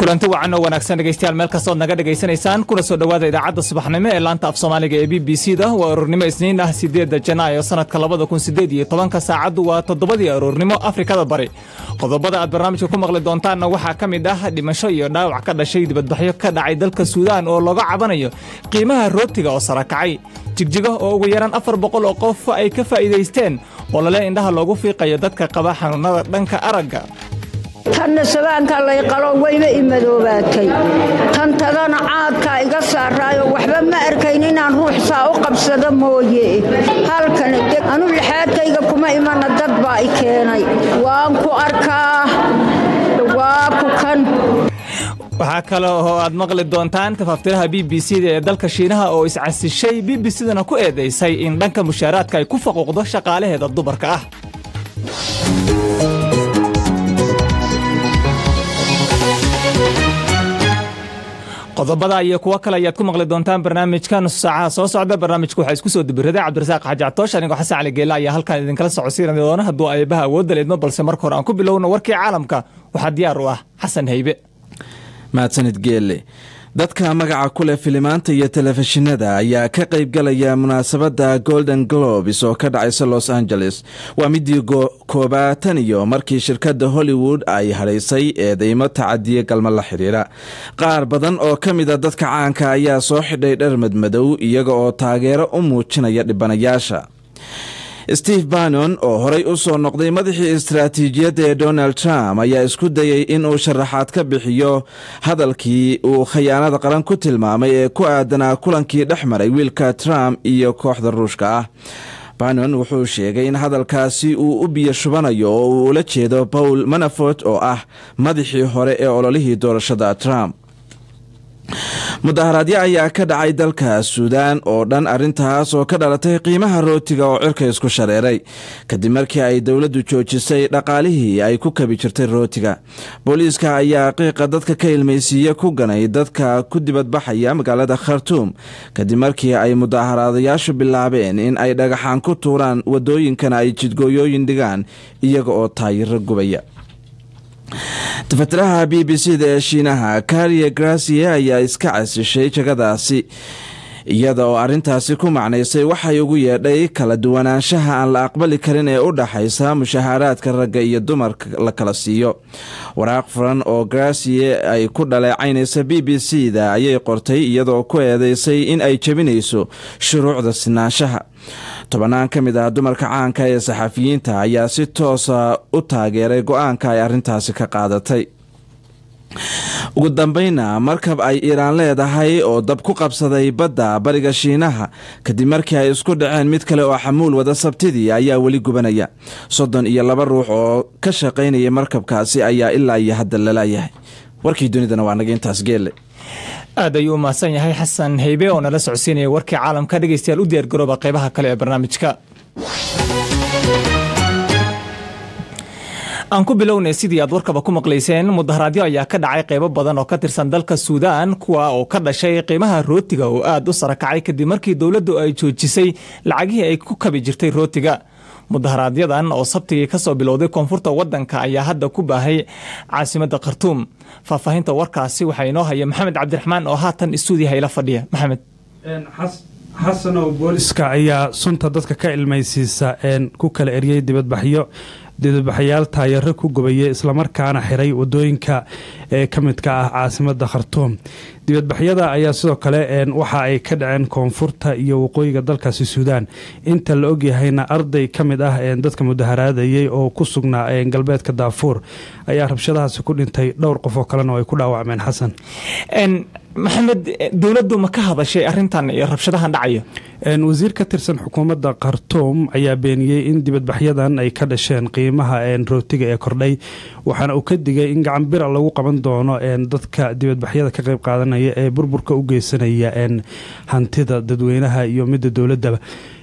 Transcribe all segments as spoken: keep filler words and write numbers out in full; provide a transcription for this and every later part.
kulanti wacan oo wanaagsan dhageystayaal meel kasta oo naga dhageysanaysaan kuna soo dhawaada idaacadda subaxnimo ee laanta af Soomaaliga ee B B C da waa ururnimo Isniin ah sideedda Janaayo sanadka labada kun sideed iyo toban saacadu waa toddobadii ururnimo Afrikada Bari qodobada aad barnaamijka ku maqli doontaan waxa kamid ah dhimasho iyo dhaawac ka dhashay dibadbaxyo ka dhacay dalka Suudaan oo looga cabanayo qiimaha rootiga oo sare kacay jigjiga oo ugu yaraan afar boqol oo qof ay ka faa'iideysteen oo la indhaha loogu fiiqayo dadka qaba xanuunada dhanka aragga tan sabaanka la qalo wayba imadoobaatay tan tadana caadka iga saaraayo waxba ma arkayn inaan ruux saa u qabsado mooye halkan anu lixaadkayga kuma imana dad baa i keenay waan ku arkaa waa ku kan waxa kale oo aad maqli doontaan tafaftiraha B B C da ee dalka Shiinaha oo iscasishay B B C dana ku eedeysay in dhanka mushaaraadka ay ku faquuqdo shaqaalaheeda dumarka ah qodobada iyo kuwa kale ayaad ku maqli doontaan barnaamijka nus saaca soo socda barnaamijku waxa isku soo dibiraday Cabdirasaaq Xaaji Catoosh aniga Xasan Cali Geela ayaa halkan idin kala socodsiinaya doona hadduu ay baha awood leedmo balse marka hore aan ku bilowno warkii caalamka waxa diyaar u ah Xasan Haybe mahadsanid Geele dadka magaca ku leh filimaanta iyo telefishinada ayaa ka qayb galaya munaasabada Golden Globes oo ka dhacaysa Los Angeles waa midii koobaatan iyo markii shirkadda Hollywood ay haleysay eedeymo tacadiye galma la xiriira qaar badan oo kamid ah dadka caanka ayaa soo xidhay dhar madmadow iyaga oo taageero u muujinaya dhibanayaasha Steve Bannon oo horay u soo noqday madaxii istiraatiijiyadda ee Donald Trump ayaa isku dayay in uu sharaxaad ka bixiyo hadalkii uu khiyaanada qaran ku tilmaamay ee ku aadanaa kulankii dhexmaray wiilka Trump iyo kooxda Ruushka ah Bannon wuxuu sheegay in hadalkaasi uu u biyo shubanayo oo uu ula jeedo Paul Manafort oo ah madaxii hore ee ololihii doorashada Trump mudaharaadyo ayaa ka dhacay dalka Suudaan oo dhan arintaas oo ka dhalatay qiimaha rootiga oo cirka isku shareeray kadib markii ay dawladdu joojisay dhaqaalihii ay ku kabi jirtay rootiga booliiska ayaa qiiqa dadka ka ilmeysiiya ku ganay dadka ku dibadbaxaya magaalada Khartoum kadib markii ay mudaharaadayaashu bilaabeen in ay dhagaxaan ku tuuraan wadooyinkana ay jidgooyooyin dhigaan iyaga oo taayiro gubaya tafatiraha B B C da ee Shiinaha Carrie Gracie ayaa iska casishay jagadaasi iyada oo arintaasi ku macnaysay waxay ugu yeedhay kala duwanaanshaha aan la aqbali karin ee u dhaxaysa mushaharaadka ragga iyo dumarka la kala siiyo waraaq furan oo Gracie ay ku dhaleecaynaysa B B C da ayay qortay iyadoo ku eedeysay in ay jabinayso shuruucda sinaanshaha tobanaan ka mid ah dumarka caanka ee saxafiyiinta ayaa si toos ah u taageeray go'aanka ay arintaasi ka qaadatay ugu dambayna markab ay Iiraan leedahay oo dab ku qabsaday badda bariga Shiinaha kadib markii ay isku dhaceen mid kale oo xamuul wada Sabtidii ayaa wali gubanaya soddon iyo laba ruux oo ka shaqeynaya markabkaasi ayaa ilaa iyo hadda la laayahay warkii dunidana waa naga intaas Geele aad ayuu maasan yahay Xasan Haybe oo nala socodsiinaya warkii caalamka dhageystayaal u diyaar garooba qaybaha kale ee barnaamijka aan ku bilownay sidii aad warkaba ku maqlayseen mudaharaadyo ayaa ka dhacay qaybo badan oo ka tirsan dalka Suudaan kuwa oo ka dhashay qiimaha rootiga oo aad u sare kacay kadib markii dawladdu ay joojisay lacagihii ay ku kabi jirtay rootiga mudaharaadyadaan oo sabtigii ka soo bilowday koonfurta wadanka ayaa hadda ku baahay caasimadda Khartoum faahfaahinta warkaasi waxa inoo haya Maxamed Cabdiraxmaan oo haatan istuudiyaha ila fadhiya Maxamed xasan oo booliska ayaa sunta dadka ka ilmeysiisa een ku kala eriyay dibadbaxyo dibadbaxyaal taayaro ku gubay isla markaana xiray wadooyinka ee kamidka ah caasimadda Khartoum dibadbaxyada ayaa sidoo kale een waxa ay ka dhaceen koonfurta iyo waqooyiga dalkaasi Suudaan inta la og yahayna arday kamid ah ee dadka mudaharaadayay oo ku sugnaa ee galbeedka Darfur ayaa rabshadahaasi ku dhintay dhowr qof oo kalena ay ku dhaawacmeen Xasan een maxamed dawladdu ma ka hadashay arintan iyo rabshadahan dhacayo een wasiir ka tirsan xukuumadda Khartoum ayaa beeniyay in dibadbaxyadan ay ka dhasheen qiimaha een rootiga ee kordhay waxaana uu ka digay in gacan bir lagu qaban doono een dadka dibadbaxyada ka qayb qaadanaya ee burburka u geysanaya een hantida dadweynaha iyo midda dawladda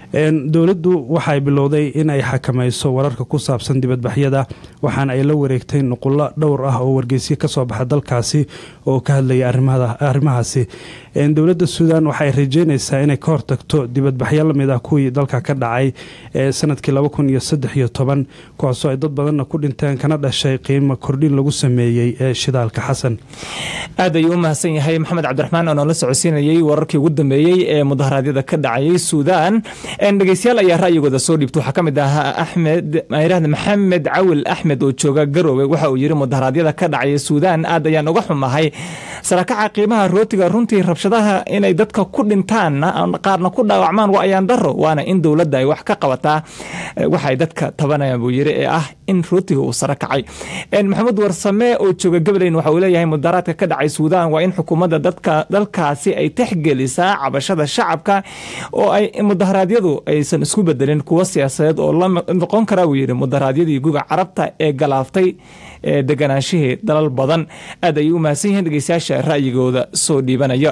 dowladdu waxay bilowday in ay xakamayso wararka ku saabsan dibadbaxyada waxaana ay la wareegtay nuqulo dhowr ah oo wargeysyo ka soo baxa dalkaasi oo ka hadlaya arrimahaasi dowladda suudaan waxay rajeynaysaa inay ka hortagto dibadbaxyo lamid ah kuwii dalka ka dhacay ee sanadkii laba kun iyo saddex iyo toban kuwaasoo ay dad badanna ku dhinteen kana dhashay qiimo kordhin lagu sameeyey ee shidaalka xasan aad ayuu u mahadsan yahay maxamed cabdiraxmaan oo noola socodsiinayay wararkii ugu dambeeyey ee mudaharaadyada ka dhacayay suudaan dhegeystayaal ayaa ra'yigooda soo dhiibta waxaa ka mid ahaa axmed mayrahda maxamed cawil axmed oo jooga garoowe waxa uu yidhi mudaharaadyada ka dhacaya suudaan aad ayaan uga xumahay sarakaca qiimaha rootiga runtii rabshadaha inay dadka ku dhintaan qaarna ku dhaawacmaan waa ayaan daro waana in dowladda ay wax ka qabataa waxay dadka tabanayaan buu yidhi ee ah in rootiga uu sara kacay maxamed warsame oo jooga gabadhayn waxa uu leeyahay mudaharaadka ka dhacay suudaan waa in xukuumadda dadka dalkaasi ay tixgelisaa cabashada shacabka oo ay mudaharaadyadu aysan isku bedelin kuwa siyaasadeed oo la noqon karaa wuu yidhi mudaharaadyadii guga carabta ee galaaftay ee deganaanshihii dalal badan aad ayay u mahadsan yihiin dhegeystayaasha ra'yigooda soo dhiibanaya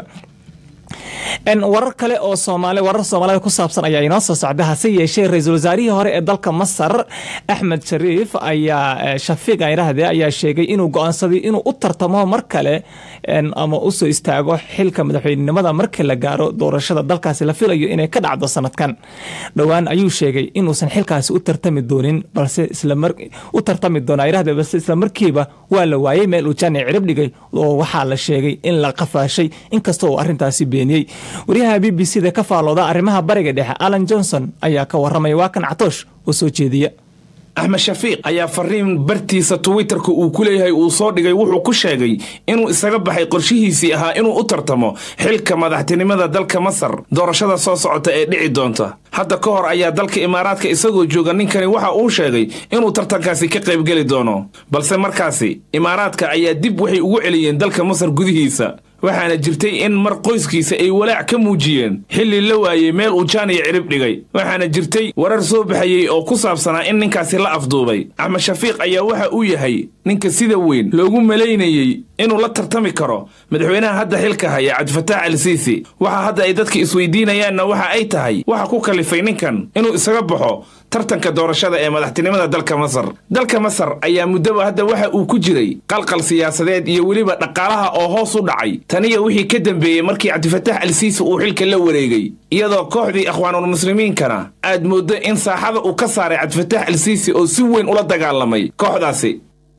warar kale oo Soomaali warar Soomaalida ku saabsan ayaa inoo soo socda hase yeeshee ra'iisul wasaarihii hore ee dalka Masar Axmed Shariif ayaa Shafiiq Ayraahde ayaa sheegay inuu go'aansaday inuu u tartamo mar kale ama u soo istaago xilka madaxweynenimada marka la gaaro doorashada dalkaasi la filayo inay ka dhacdo sanadkan dhawaan ayuu sheegay inuusan xilkaasi u tartami doonin balse isla mar u tartami doona Ayraahde balse isla markiiba waa la waayay meel uu jaani cirib dhigay oo waxa la sheegay in la qafaashay inkastoo arintaasi beeniyay wariyaha B B C da ka faalooda arrimaha bariga dhexe Alan Johnson ayaa ka waramay waa kan Catoosh oo soo jeediya Axmed Shafiiq ayaa fariin bartiisa Twitterka uu ku leeyahay uu soo dhigay wuxuu ku sheegay inuu isaga baxay qorshihiisii ahaa inuu u tartamo xilka madaxtinimada dalka Masar doorashada soo socota ee dhici doonta hadda ka hor ayaa dalka Imaaraadka isagoo jooga ninkani waxa uu sheegay inuu tartankaasi ka qayb gali doono balse markaasi Imaaraadka ayaa dib waxay ugu celiyeen dalka Masar gudihiisa waxaana jirtay in mar qoyskiisa ay walaac ka muujiyeen xilli la waayay meel uu jaaniya cirib dhigay waxaana jirtay warar soo baxayay oo ku saabsanaa in ninkaasi la afduubay Axmed Shafiiq ayaa waxa uu yahay ninka sida weyn loogu maleynayay inuu la tartami karo madaxweynaha hadda xilka haya Cabdifataax Al-Siisi waxa hadda ay dadka isweydiinayaanna waxa ay tahay waxa ku kalifay ninkan inuu isaga baxo tartanka doorashada ee madaxtinimada dalka Masar dalka Masar ayaa muddo hadda waxa uu ku jiray qalqal siyaasadeed iyo waliba dhaqaalaha oo hoos u dhacay taniya wixii ka dambeeyay markii Cabdifataax Al-Siisi uu xilka la wareegay iyadoo kooxdii akhwaanul muslimiinkana aad moodo in saaxada uu ka saaray Cabdifataax Al-Siisi oo si weyn ula dagaalamay kooxdaasi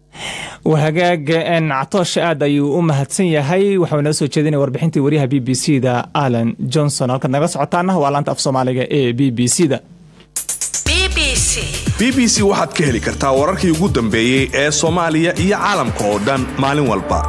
وهجاج أن عطاش آد أيو أمهات سنية وحنا نسوا كذين وربحنتي وريها بي بي سي دا آلان جونسون هلكن نقص عطانا ولا أنت أفصل على إيه بي بي سي دا بي بي سي بي بي سي واحد كهلي كرتا وراركي يقدم بيه إيه صوماليا إيه عالمكا oo dhan maalin walba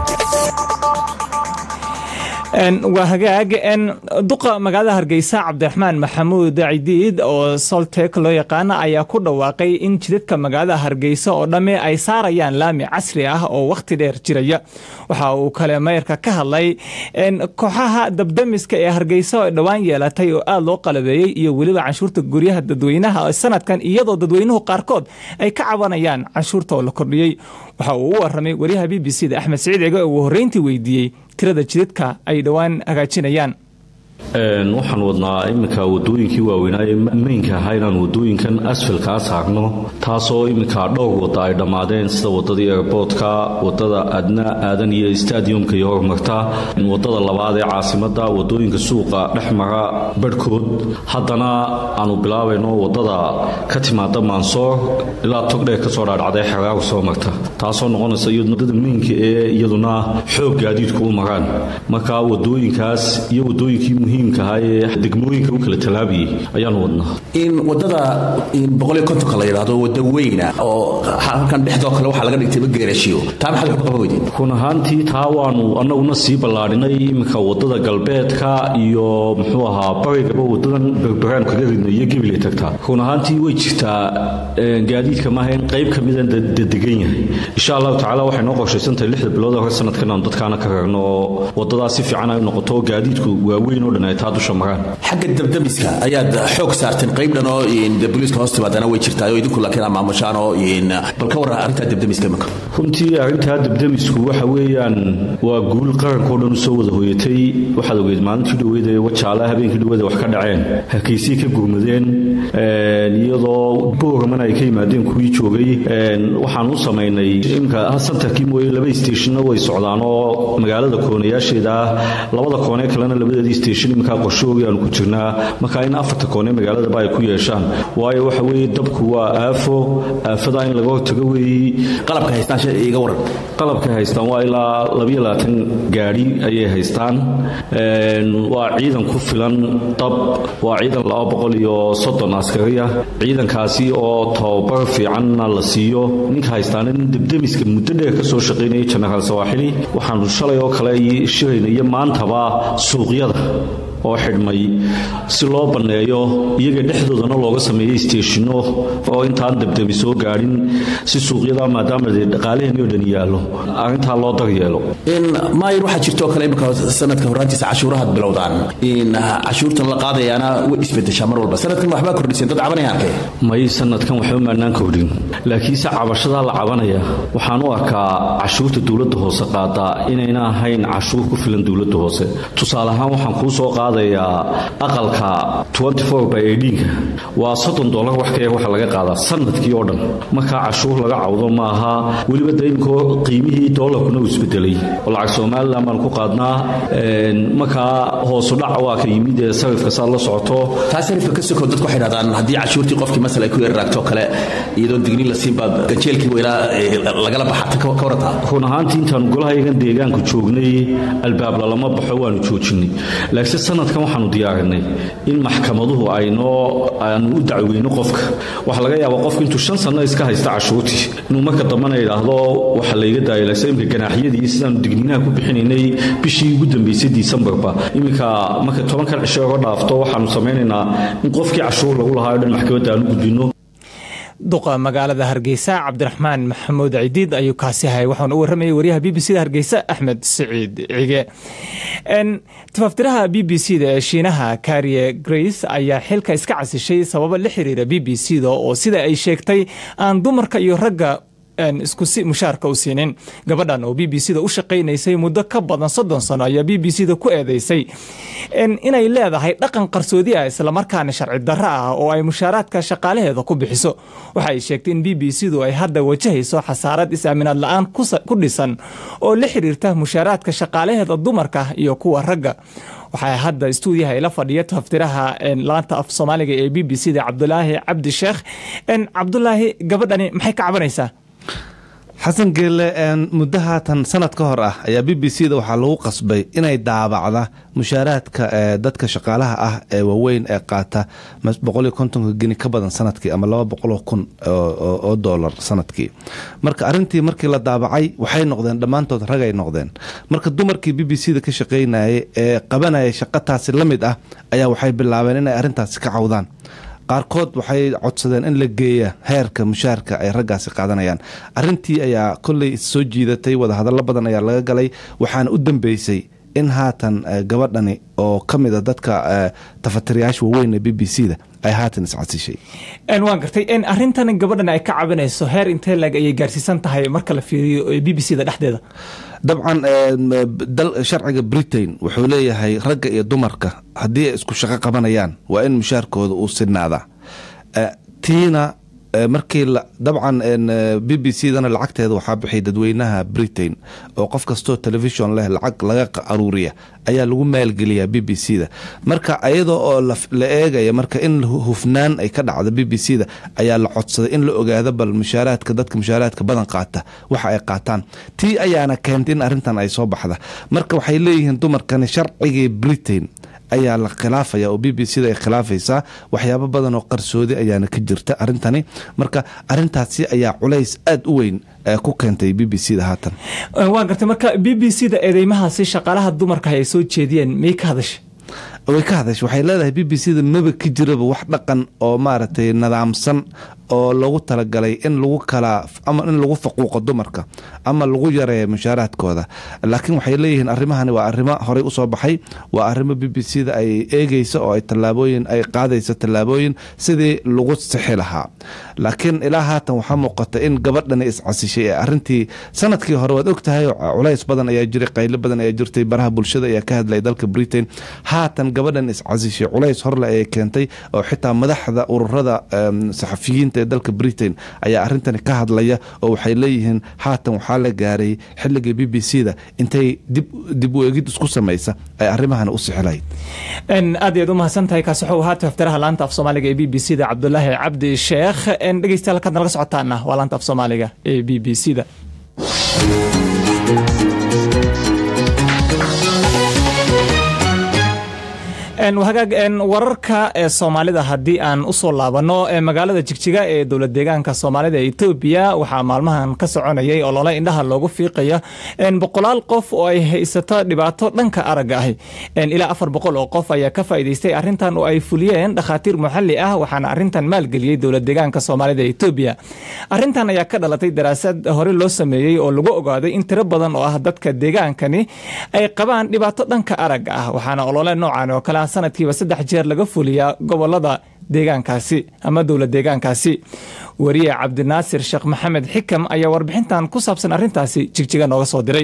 ان وهجاج ان دقة مقالة هرجيسة عبد الرحمن محمود عديد أو سولتك لو يقان أيا كل واقعي إن جدت كمقالة هرجيسة أو دمي أي صار يان لامي عصرية أو وقت دير جرية وحاو كلام يركا كهلاي إن كحها دبدمس كهرجيسة دوان يلاتي ألو قلبي يولي عن شرط الجريه الدوينها السنة كان يضو دوينه قاركود أي كعبنا يان عن شرطه ولا كرية وحاو ورمي وريها بي بي سي أحمد سعيد عجا وهرينتي ويدي tirada jidadka ay dhawaan hagaajinayaan een waxaan wadnaa imika wadooyinkii waaweynaa maynka ahaa inaan wadooyinkan asfalka saarno taasoo imika dhowr wada ay dhamaadeen sida wadadii airportka wadada adna aadan iyo stadiumka iyo horumarta wadada labaad ee caasimada wadooyinka suuqa dhexmara barkood haddana aanu bilaabayno wadada ka timaada Mansoor ilaa Togdhe ka soo dhaadhacday xaraago soo marta taasoo noqonaysa iyaduna wadada maynka ee iyaduna xoog gaadiidku u maraan marka wadooyinkaas iyo wadooyinkii muhiimka ah ee degmooyinka u kala talaabi ayaan wadnaa in wadada in boqol iyo konton kala yiraahdo wada weyn oo halkan dhexdoo kale waxa laga dhigtay geerashiyo taa maxay ku qaboodeen kun ahaantii taa waanu annaguna sii ballaarinay imika wadada galbeedka iyo muxuu ahaa bariga wadadan berberaan kaga ridnay iyo gibile tagta kun ahaantii way jirtaa gaadiidka ma ahayn qayb kamid ah dedegan yahay insha Allah taala waxay noo qorshaysantahay lixda bilood hore sanadkan aan dadkaana ka ragno wadada si fiican ay noqoto gaadiidku waaweyn oo dhanay taadu shamaraan xagga dabdamiska ayaad xoog saarteen qayb dhan oo in booliska hoosta badana way jirtaa oo idinku laakiin ama maamushaan oo in balka war arinta dabdamiska marka runtii arinta dabdamisku waxa weeyaan waa guul qaranka oo dhan soo wada hooyatay waxa ogeed maalintii dhaweeyay wajaala habeenkii dhaweeyay wax ka dhaceen halkiisii ka gurmadeen iyadoo boorman ay ka yimaadeen kuwii joogay waxaan u samaynay imka santarkii mooye laba stationno way socdaan oo magaalada koonayaasheeda labada koone kalena labadeedii station imka qorshoogi aan ku jirnaa marka in afarta koone magaalada ba ay ku yeeshaan waayo waxa weeye dabku waa aafo aafada in laga hortago weeye qalabka haystaan shay iga waran qalabka haystaan waa ilaa laba iyo labaatan gaari ayay haystaan waa ciidan ku filan dab waa ciidan laba boqol iyo soddon askariya ciidankaasi oo tababar fiicanna la siiyo ninka haystaan in debdemiska muddo dheer ka soo shaqaynayay General Sawaaxili waxaanu shalay oo kale shiraynayo maantaba suuqyada oo xidhmay si loo baneeyo iyaga dhexdoodana looga sameeyay stationno oo intaan debdemi soo gaarin si suuqyada maadaama dhaqaalaheenu dhan yaalo arinta loo daryeelo in maayir waxa jirto kale imka sanadka horaantiisa cashuuraha bilowdaan in cashuurta la qaadayana way isbedeshaa mar walba sanadkan waxba kordhisay dad cabanayaan kee may sanadkan waxba maanaan kordhin laakiin sa cabashada la cabanaya waxaan u arkaa cashuurta dawladda hoose qaada inayna ahayn cashuur ku filan dawladda hoose tusaale ahaan waxaan ku soo aqalka twenty-four by eighteen waa soddon dollar wax ka wax laga qaadaa sanadkii oo dhan marka cashuur laga cawdo ma aha waliba deynko qiimihii dollarkuna uu isbedelay oo lacag Soomaaliland aan ku qaadnaa marka hoos u dhac waa ka yimid ee sarifka saar la socoto taasirifka ka soo dadku waxay raadaan hadii cashuurtii qofkii mas'ala ay ku yaraagto kale iyadoo digni la siin baad gajeelkii weera laga la baxata ka warata kun ahaantii intaan golahayagan deegaanka joognay albaab lama baxo waanu joojinay laakiin sanadkan waxaanu diyaarinay in maxkamaduhu ay noo aanu u dacweyno qofka waxa laga yaabaa qofku intuu shan sano iska haysta cashuurtii inuu marka dambana yiraahdo waxa la iga daayay laakiin ganaaxyadii sidaan digniinaha ku bixinaynay bishii ugu dambeysay December-ba iminka marka toban kan cisho oo dhaafto waxaanu sameynaynaa in qofkii cashuur lagu lahaa dhan maxkamadda aanu gudbino duqa magaalada Hargeysa Cabdiraxmaan Maxamuud Ciidiid ayuu kaasi hay waxaan u waramayay wariyaha B B C da Hargeysa Axmed Saciid Cige en tafaftiraha B B C da Shiinaha Carrie Grace ayaa xilka iska casishay sabab la xiriira B B C da oo sida ay sheegtay aan dumarka iyo ragga aan isku si mushaarka u siinin gabadhan oo B B C da u shaqeynaysay muddo ka badan soddon sano ayaa B B C da ku eedeysay in inay leedahay dhaqan qarsoodi ah isla markaana sharci darro ah oo ay mushaaraadka shaqaalaheeda ku bixiso waxa ay sheegtay in B B C du ay hadda wajahayso xasaarad is-aaminaad la'aan ku dhisan oo la xiriirta mushaaraadka shaqaalaheeda dumarka iyo kuwa ragga waxay hadda stuudiyaha ila fadhiya tafaftiraha laanta af Soomaaliga ee B B C da Cabdulaahi Cabdi Sheekh en Cabdulaahi gabadhani maxay ka cabanaysaa xasan geelle muddahatan sanad ka hor ah ayaa B B C da waxaa lagu qasbay inay daabacda mushaaraadka dadka shaqaalaha ah ee waaweyn ee qaata boqol iyo konton gini ka badan sanadkii ama laba boqol oo kun oo dollar sanadkii marka arintii markii la daabacay waxay noqdeen dhammaantood ragay noqdeen marka dumarkii B B C da ka shaqeynayay ee qabanayay shaqataasi la mid ah ayaa waxay bilaabeen inay arintaasi ka cawdaan qaarkood waxay codsadeen in la geeyo heerka mushaarka ay raggaasi qaadanayaan arintii ayaa kulay soo jiidatay wada hadallo badan ayaa laga galay waxaana u dambeysay in haatan gabadhani oo kamid ah dadka tafatiriyaasha waaweyn ee B B C da ay haatan iscasishay en waan gartay in arintan gabadhan ay ka cabanayso heer intee lag ay gaarsiisan tahay marka la fiiriyo B B C da dhexdeeda dabcan sharciga Britain wuxuu leeyahay ragga iyo dumarka haddii ay isku shaqo qabanayaan waa in mushaarkooda uu sinaadaa tiina markii dabcan B B C dana lacagteeda waxaa bixiyay dadweynaha Britain oo qof kastoo television leh lacag laga aruuriya ayaa lagu maalgeliyaa B B C da marka ayadoo oo la eegaya marka in hufnaan ay ka dhacdo B B C da ayaa la codsaday in la ogaado bal mushaaraadka dadka mushaaraadka badan qaata waxa ay qaataan tii ayaana keentay in arintan ay soo baxda marka waxay leeyihiin dumarkani sharcigii Britain ayaa la khilaafaya oo B B C da ay khilaafaysaa waxyaabo badan oo qarsoodi ayaana ka jirta arintani marka arintaasi ayaa culays aad u weyn ku keentay B B C da haatan waan gartay marka B B C da eedeymahaasi shaqaalaha dumarka ay soo jeediyeen may ka hadashay way ka hadashay waxay leedahay B B C da maba ka jiraba wax dhaqan oo maaragtay nidaamsan oo lagu talagalay in lagu kala ama in lagu faquuqo dumarka ama lagu yareeyo mushaaraadkooda laakiin waxay leeyihiin arrimahani waa arrimo horey u soo baxay waa arrimo B B C da ay eegayso oo ay tallaabooyin ay qaadayso tallaabooyin sidii lagu sixi lahaa laakiin ilaa haatan waxaa muuqata in gabadhani iscasishay ee arrintii sanadkii hore waad ogtahay culays badan ayaa jiray qaylo badan ayaa jirtay baraha bulshada ayaa ka hadlay dalka Britain haatan gabadhan iscasishay culays horle ay keentay oo xitaa madaxda ururada saxafiyiinta ee dalka Britain ayaa arintani ka hadlaya oo waxay leeyihiin haatan waxaa la gaaray xilliga B B C da intay dib dib u eegid isku sameeysa ay arrimahan u sixilay ان ادي ادو mahadsantahay ka saxo haata iftiraha laanta af Soomaaliga ee B B C da Cabdullaahi Cabdi Sheekh en dhageystayaal ka naga socotaana waa laanta af Soomaaliga ee B B C da ان وهاغ ان wararka ee Soomaalida hadii aan u soo laabano ee magaalada Jigjiga ee dawlad deegaanka Soomaalida ee Itoobiya waxa maalmahan ka soconayay olole indhaha loogu fiiqayo in boqolaal qof oo ay haysato dhibaato dhanka aragga ah in ilaa afar boqol oo qof ayaa ka faa'iideystay arintan oo ay fuliyeen dhakhaatiir maxalli ah waxaana arintan maalgeliyay dawlad deegaanka Soomaalida ee Itoobiya arintan ayaa ka dhalatay daraasad hore loo sameeyay oo lagu ogaaday in tiro badan oo ah dadka deegaankani ay qabaan dhibaato dhanka aragga ah waxaana olole noocan oo kala sanadkiiba saddex jeer laga fuliyaa gobolada deegaankaasi ama dawlad deegaankaasi wariye Cabdinaasir Sheekh Maxamed Xikam ayaa warbixintan ku saabsan arintaasi Jigjiga nooga soo diray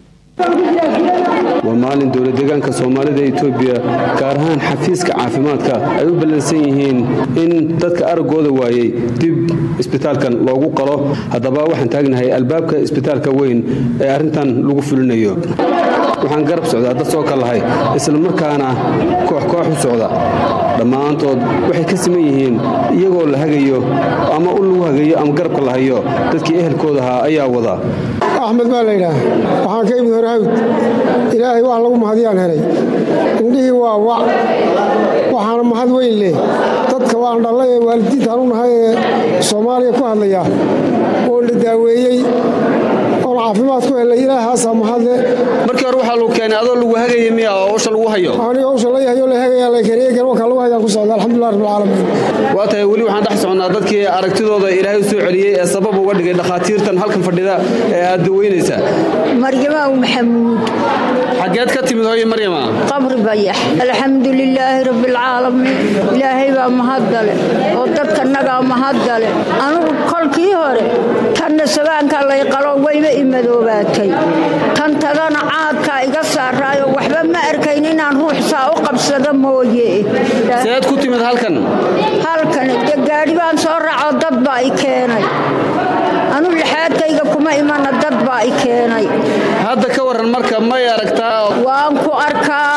ومالين دولة ديغانكا سوماليدا إثيوبيا gaar ahaan xafiiska caafimaadka ay u balansan yihiin in dadka aragooda waayay dib isbitaalkan loogu qalo hadaba waxaan taagnahay albaabka isbitaalka weyn ee arintan lagu fulinayo waxaan garab socdaa dad soo kalahay isla markaana koox koox u socda dhamaantood waxay ka siman yihiin iyagoo la hagayo ama u lagu hagayo ama garabka la hayo dadkii ehelkooda ayaa wada Ahmed Malayna waxaan ka imid horaawd ilaahay wax lagu mahadiyaan helay indhihii waa wac waxaana mahad weyn leh dadka waan dhalay ee waalidiintaan u nahay ee Soomaaliya ku hadlaya oo la daaweeyay oo caafimaad ku helay ilaahaas mahad leh markii hore waxa lagu keenay adoo lagu hagayay miya oo shal lagu hayo aniga oo shal lagu hayo la hagaya la kariye gar waxa lagu hayaa ku socda alxamdulillah rabbil caalamiin waa tahay wali waxaan dhax soconaa dadkii aragtidooda ilaahay soo celiyay ee sabab uga dhigay dhakhaatiirtan halkan fadhida ee aad weynaysa مريم محمود حاجات كتمت هاي مريم قبر بيح الحمد لله رب العالمين إلهي با مهدل وددك نغا مهدل أنا كل كي هوري كان سبانك الله يقلو ويبا إمدوباتي كان تغانا عادكا إيقا سارايو وحبا ما أركينين عن روح ساو قبصة موجي سياد كتمت هالكن هالكن قاري بان سورع ضد باي كيني أنا لحياتكيga kuma iman dad baa ay keenay hadda ka waran marka ma yaragtaa waan ku arkaa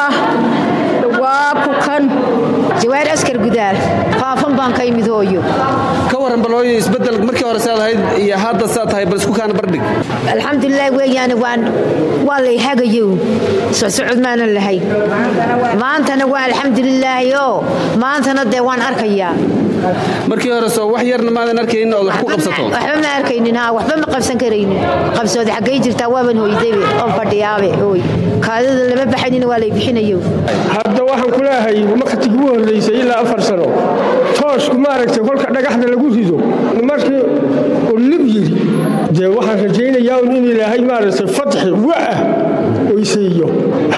waa ku kan jawaar askar gudaal faafan baan ka imid hooyo ka waran balooyo isbedel markii hore saadahayd iyo hadda saad tahay bal isku kaan bardhig alxamdulillah weeyaan waan walay hagayo soo socod maanan lahayn maantana waa alxamdulillah yo maantana de waan arkayaa markii hore soo wax yarna maadan arkaynin oo wax ku qabsato waxba ma arkaynin ha waxba ma qabsan karaynin qabsood xagay jirtaa waaban hooyday oo fadhiyaabe hooy kaadida lama baxaynin waa lay bixinayo hadda waxaan ku leeyahay markii ugu horeysay ilaa afar sano toos kuma aragtay kolka dhagaxda lagu rido markii uu lib yiri de waxaan rajaynayaa in ilaahay maaragtay fatxi waa oo isiyo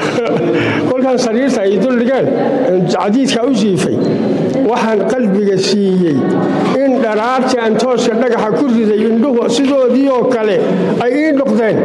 kolkaan sariirta ay dul dhigaan jadiidka u siifay waxaan qalbiga siiyay in dharaartii aan tooska dhagaxa ku riday indhuhu sidoodii oo kale ay ii noqdeen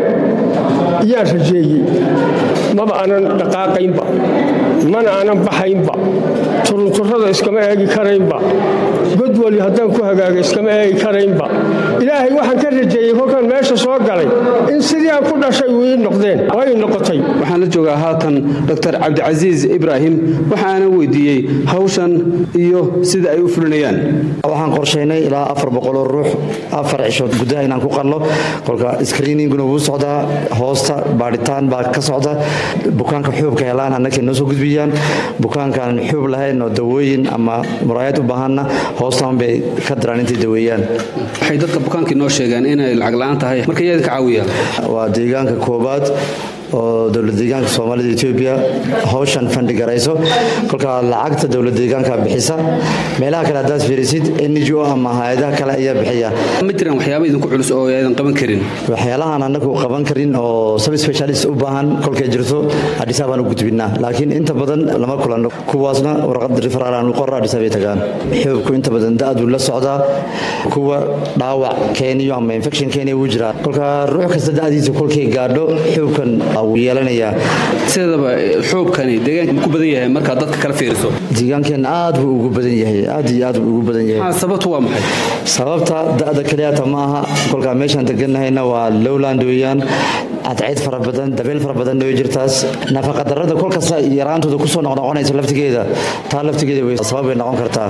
yaa rajeeyay maba aanan dhaqaaqaynba mana aanan baxaynba turunturada iskama eegi karaynba godwali haddaan ku hagaaga iskama eegi karaynba ilaahay waxaan ka rajeeyey kolkaan meesha soo galay in sidii aan ku dhashay ii noqdeen way noqotay waxaan la joogaa halkan doctor Cabdicasiis Ibrahim waxaana weydiiyey hawshan iyo sida ay u fulinayaan waxaan qorsheynay ilaa afar boqol oo ruux afar cishood gudaha inaan ku qalno kolka screeninguna wuu socdaa hoosta baaritaan baa ka socda bukaanka xuubka helaan annaka noo soo gudbiyaan bukaankan xuub lahayn oo dawooyin ama muraayad u baahanna hoostaan bay ka daraan intay daweeyaan waxay dadka bukaankii noo sheegeen inay lacag la'aan tahay marka iyada ka caawiya waa deegaanka koobaad oo dawlad deegaanka Soomaalida Itoobiya hawshan fandi garayso kolka lacagta dawlad deegaanka bixisa meelaha kale hadaad fiirisid N G O ama hay'adaha kale ayaa bixiya ma jiraan waxyaabo idinku culus oo aydan qaban karin waxyaalahan anagu qaban karin oo sub specialist u baahan kolka jirto Addis Ababa u gudbinaa laakiin inta badan lama kulano kuwaasna warqad referral aan u qoraa Addis Ababa tagaan xubku inta badan daadu la socda kuwa dhaawac keeniyo ama infection keeniyo u jira kolka ruux kasta daadiisa kolkay gaadho xubkan wuu yeelanayaa sidaba xoobkani deegaanka ku badan yahay marka dadka kala fiiriso deegaankan aad buu ugu badan yahay aad iyo aad buu ugu badan yahay sababtu waa maxay sababta da'da kaliya ma aha kolka meeshan deganahayna waa lowland weeyaan cadceed fara badan dabeel fara badan oo jirtaas nafaqa darrada kolkasta yaraantooda ku soo noqnoqonaysa laftigeeda taa laftigeeda way sabab ay noqon kartaa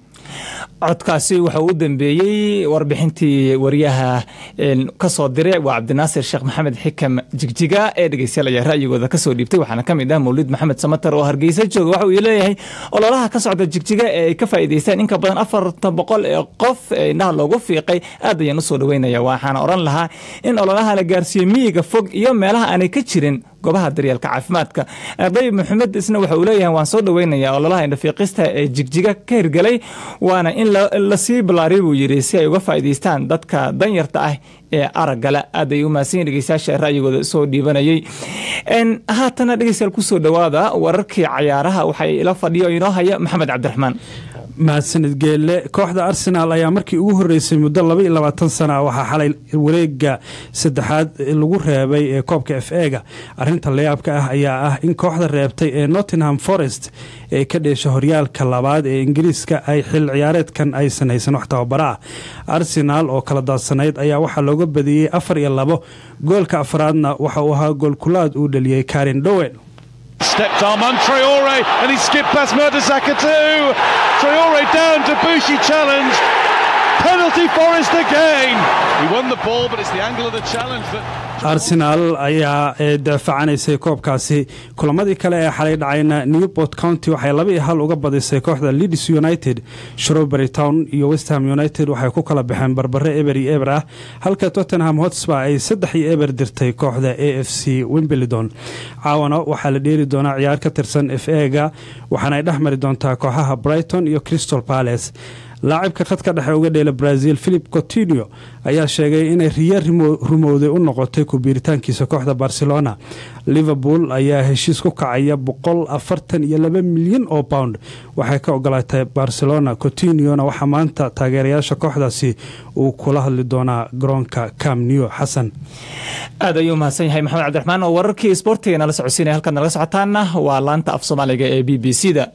codkaasi waxa uu dambeeyay warbixintii wariyaha ka soo diray waa Cabdinaasir Sheekh Maxamed Xikam Jigjiga ee dhageysanaya ra'yigooda ka soo dhiibtay waxaana kamid ah Mawlid Maxamed Samatar oo Hargeysa jooga waxa uu leeyahay ololaha ka socda Jigjiga ee ka faa'iideystaan in ka badan afar boqol ee qof ee indhaha loogu fiiqay aad ayaan u soo dhaweynaya waxaana oran lahaa in ololaha la gaarsiiyo miyiga fog iyo meelaha aanay ka jirin gobaha daryeelka caafimaadka Dayib Maxamed isna waxa uu leeyahay waan soo dhaweynayaa ololaha indhafiiqista ee Jigjiga ka hirgalay waana in la sii balaariyo buu yiri si ay uga faa'iideystaan dadka danyarta ah ee aragala aad ay u maasin dhageystayaasha ra'yigooda soo dhiibanayay in haatana dhageystayaal ku soo dhawaada wararkii ciyaaraha waxay ila fadhiyo inoo haya Maxamed Cabdiraxmaan mahadsanid geelle kooxda Arsenal ayaa markii ugu horeysay muddo laba iyo labaatan sano waxa xalay wareega saddexaad lagu reebay ee koobka F A-ga arinta layaabka ah ayaa ah in kooxda reebtay ee Nottingham Forest ee ka dheeshay horyaalka labaad ee Ingiriiska ay xil ciyaareedkan ay sanaysan wax tababara Arsenal oo kala daadsanayd ayaa waxa looga badiyay afar iyo labo goolka afraadna waxa uu ahaa gool kulaad uu dhaliyay Karen Dowell Stepped arm on Traore and he skipped past Saaka too. Traore down to Bushi challenge. Penalty Forest again. He won the ball but it's the angle of the challenge that Arsenal ayaa daafacanaysa koobkaasi kulamadii kale ee xalay dhacayna Newport County waxay laba iyo hal uga badisay kooxda Leeds United Shrewsbury Town iyo West Ham United waxay ku kala baxeen barbare eber iyo eber ah halka Tottenham Hotspur ay saddex iyo eber dirtay kooxda A F C Wimbledon caawana waxaa la dheeri doonaa ciyaar ka tirsan F A-ga waxaana ay dhexmari doontaa kooxaha Brighton iyo Crystal Palace laacibka khadka dhexe uga dheela Brazil Philip Coutinho ayaa sheegay inay riya rumowday u noqotay ku biiritaankiisa kooxda Barcelona Liverpool ayaa heshiis ku kacaya boqol afartan iyo laba milyan oo pound waxay ka ogolaatay Barcelona Coutinho waxa maanta taageerayaasha kooxdaasi uu kula hadli doonaa garoonka Camp Nou Xasan aad ayuu mahadsan yahay Maxamed Cabdiraxmaan oo wararkii sportiga la socodsiinay halkan naga socotaana waa laanta af Soomaaliga ee B B C-da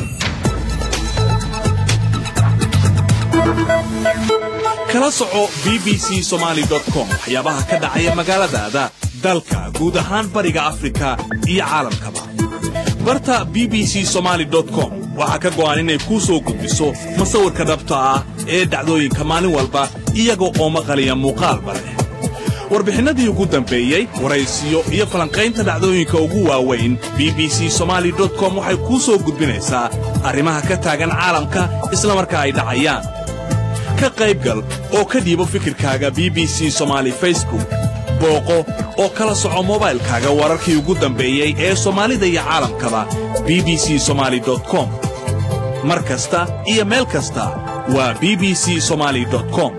kala soco b b c somali dot com waxyaabaha ka dhacaya magaaladaada dalka guud ahaan bariga Afrika iyo caalamkaba barta b b c somali dot com waxa ka go'an inay ku soo gudbiso masawirka dhabta ah ee dhacdooyinka maalin walba iyagoo oo maqalaya muuqaalba leh warbixinadii ugu dambeeyay waraysiyo iyo falanqaynta dhacdooyinka ugu waaweyn b b c somali dot com waxay ku soo gudbinaysaa arrimaha ka taagan caalamka isla markaa ay dhacayaan ka qaybgal oo ka dhiibo fikirkaaga B B C Somali Facebook booqo oo kala soco mobilkaaga wararkii ugu dambeeyay ee Soomaalida iyo caalamkaba b b c somali dot com mar kasta iyo meel kasta waa b b c somali dot com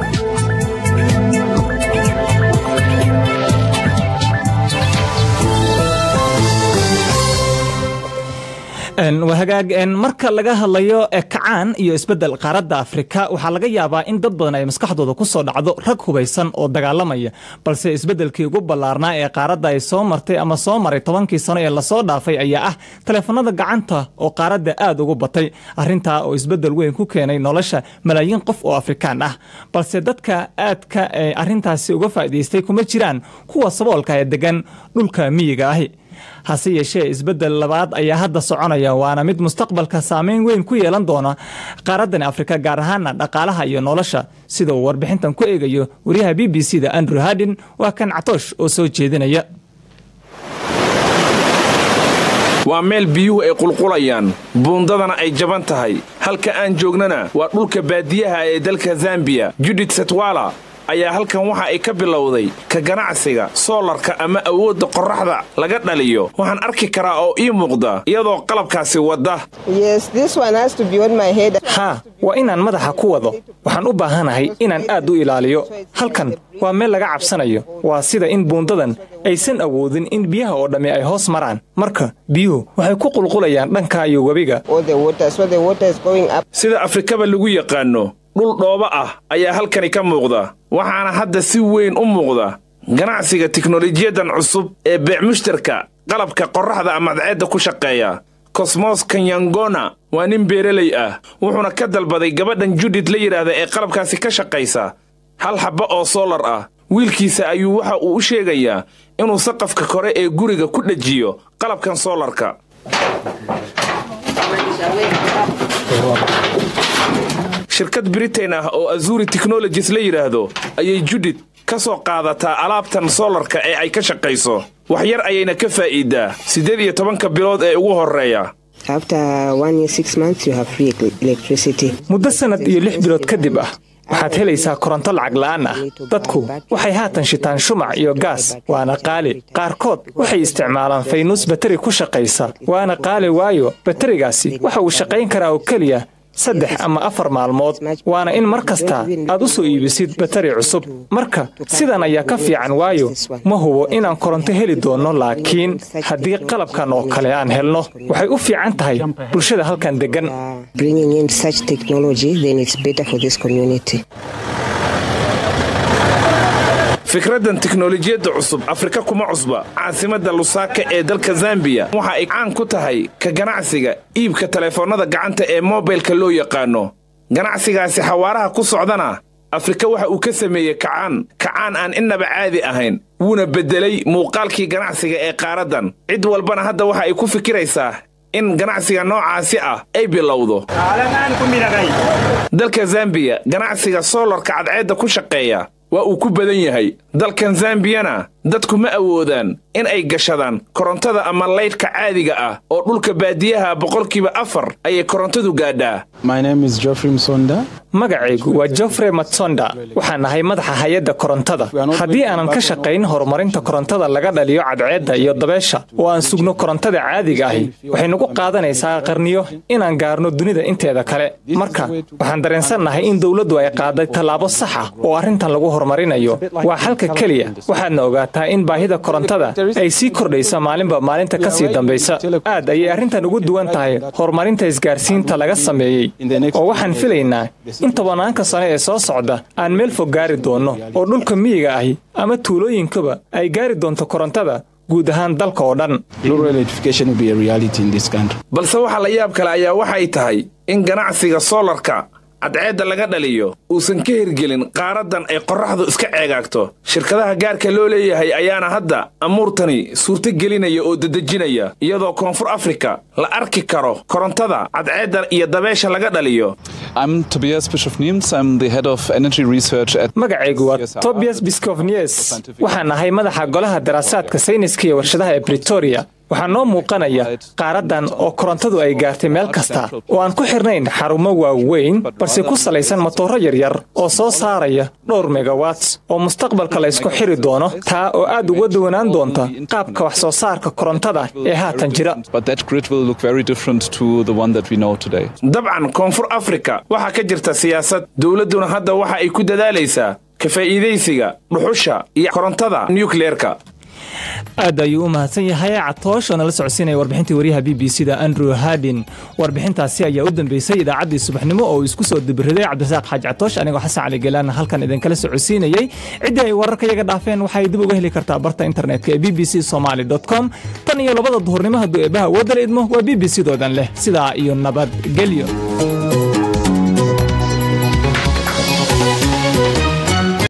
wahagaag marka laga hadlayo kacaan iyo isbedel qaaradda Afrika waxa laga yaabaa in dad badan ay maskaxdooda ku soo dhacdo rag hubeysan oo dagaalamaya balse isbedelkii ugu ballaarnaa ee qaaradda ay soo martay ama soo maray tobankii sano ee la soo dhaafay ayaa ah telefoonada gacanta oo qaaradda aad ugu batay arinta oo isbedel weyn ku keenay nolosha malaayiin qof oo Afrikaan ah balse dadka aadka arintaasi uga faa'iideystay kuma jiraan kuwa saboolka ee degan dhulka miyiga ah hase yeeshee isbedel labaad ayaa hadda soconaya waana mid mustaqbalka saameyn weyn ku yeelan doona qaaraddan Afrika gaar ahaan dhaqaalaha iyo nolosha sida uu warbixintan ku eegayo wariyaha B B C-da Andrew Hadin waa kan Catoosh oo soo jeedinaya waa meel biyuhu ay qulqulayaan buundadana ay jaban tahay halka aan joognana waa dhulka baadiyaha ee dalka Zambia Judith Setwala ayaa halkan waxa ay ka bilowday ka ganacsiga soolarka ama awoodda qorraxda laga dhaliyo waxaan arki karaa oo ii muuqda iyadoo qalabkaasi wada yes this one has to be on my head ha waa inaan madaxa ku wado waxaan u baahanahay inaan aad u ilaaliyo halkan waa meel laga cabsanayo waa sida in buundadan aysan awoodin in biyaha oo dhami ay hoos maraan marka biyuhu waxay ku qulqulayaan dhanka iyo wabiga sida Afrikaba lagu yaqaano dhul dhooba ah ayaa halkani ka muuqda waxaana hadda si weyn u muuqda ganacsiga tiknoolajiyadan cusub ee beec mushtarka qalabka qorraxda ama cadceedda ku shaqeeya. Cosmos Kanyangona waa nin beeraley ah wuxuuna ka dalbaday gabadhan Judith la yiraahdo ee qalabkaasi ka shaqeysa hal xabba oo solar ah. wiilkiisa ayuu waxa uu u sheegayaa inuu saqafka kore ee guriga ku dhajiyo qalabkan solarka. shirkad Britain ah oo Azuri Technologies la yiraahdo ayay Judith ka soo qaadataa alaabtan solarka ee ay ka shaqeyso. wax yar ayayna ka faa'iidaa siddeed iyo tobanka bilood ee ugu horeeya. After one year six months you have free electricity. muddo sanad iyo lix bilood kadib ah waxaad helaysaa koronto lacag la'aan ah. dadku waxay haatan shitaan shumac iyo gaas waana qaali. qaarkood waxay isticmaalaan faynuus batari ku shaqaysa waana qaali waayo batarigaasi waxa uu shaqayn karaa oo keliya saddex ama afar maalmood waana in mar kasta aad u soo iibisid batari cusub. marka sidan ayaa ka fiican waayo ma hubo inaan koronto heli doono laakiin haddii qalabkan oo kale aan helno waxay u fiican tahay bulshada halkan degan. Bringing in such technology then it's better for this community. fikradan tiknoolajiyada cusub Afrika kuma cusba. caasimada Lusaka ee dalka Zambia waxa ay caan ku tahay ka ganacsiga iibka telefoonada gacanta ee mobilka loo yaqaano. ganacsigaasi xawaaraha ku socdana Afrika waxa uu ka sameeyay kacaan kacaan aan inaba caadi ahayn wuuna bedelay muuqaalkii ganacsiga ee qaaradan. cid walbana hadda waxa ay ku fikiraysaa in ganacsiga noocaasi ah ay bilowdo. dalka Zambia ganacsiga solarka cadceedda ku shaqeeya waa uu ku badan yahay. dalkan Zambiyana dadku ma awoodaan in ay gashadaan korontada ama leydhka caadiga ah oo dhulka baadiyaha boqolkiiba afar ayay korontadu gaadhaa. My name is Geoffrey Msonda. magacaygu waa Geoffrey Matsonda waxaan ahay madaxa hay'adda korontada. haddii aanan ka shaqayn horumarinta korontada laga dhaliyo cadceedda iyo dabeesha oo aan sugno korontada caadiga ahi waxay nagu qaadanaysaa qarniyo inaan gaarno dunida inteeda kale. marka waxaan dareensanahay in dawladdu ay qaaday tallaabo sax ah oo arrintan lagu horumarinayo. waa xalka kaliya. waxaadna ogaataa in baahida korontada ay sii kordhaysa maalinba maalinta ka sii dambaysa. aad ayay arrintan ugu duwan tahay horumarinta isgaarsiinta laga sameeyey oo waxaan filaynaa in tobanaanka sano ee soo socda aan meel fog gaari doono oo dhulka miyiga ahi ama tuulooyinkaba ay gaari doonto korontada guud ahaan dalka oo dhan. balse waxa la yaab kale ayaa waxay tahay in ganacsiga solarka cadceedda laga dhaliyo uusan ka hirgelin qaaradan ay qorraxdu iska ceegaagto. shirkadaha gaarka loo leeyahay ayaana hadda amuurtani suurto gelinaya oo dadejinaya iyadoo koonfur Afrika la arki karo korontada cadceedda iyo dabeesha laga dhaliyo. I'm Tobias Bischoff-Niemz. I'm the head of energy research at magacaygu waa Tobias Bischoff-Niemz waxaan ahay madaxa golaha daraasaadka sayniska iyo warshadaha ee Pretoria. waxaa noo muuqanaya qaaradan oo korontadu ay gaartay meel kasta oo aan ku xirnayn xarumo waaweyn balse ku salaysan matooro yaryar oo soo saaraya dhowr megawatts oo mustaqbalka la isku xiri doono taa oo aad uga duwanaan doonta qaabka wax soo saarka korontada ee haatan jira. dabcan koonfur Afrika waxaa ka jirta siyaasad dawladuna hadda waxa ay ku dadaalaysaa ka faa'iideysiga dhuxusha iyo korontada nuclearka. aad ayuu u mahadsan yahay Catoosh oo nala socodsiinaya warbixintii wariyaha B B C da Andrew Hardin. warbixintaasi ayaa u dambeysay idaacaddii subaxnimo oo isku soo dibiriday Cabdisaaq Xaaj Catoosh anigoo Xasan Cali Galaan halkan idin kala socodsiinayay. cidii ay wararka iyaga dhaafeen waxay dib uga heli kartaa barta internetka ee b b c somali dot com. tan iyo labada duhurnimo hadduu eebaha wadal idmo waa B B C doodan leh sidaa iyo nabad gelyo.